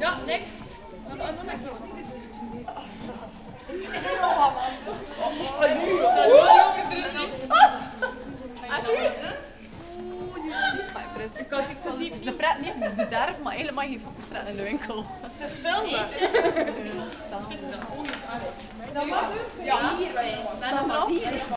Ja, next. Naar de andere kant. Ik kan het zo diep. De pret niet in de derf, maar eigenlijk mag je niet pret in de winkel. Het is filmen. Dan mag het. Ja, hier. Dan mag het.